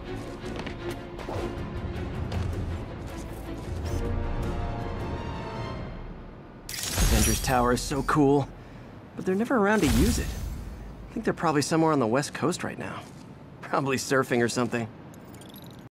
Avengers Tower is so cool, but they're never around to use it. I think they're probably somewhere on the West Coast right now. Probably surfing or something.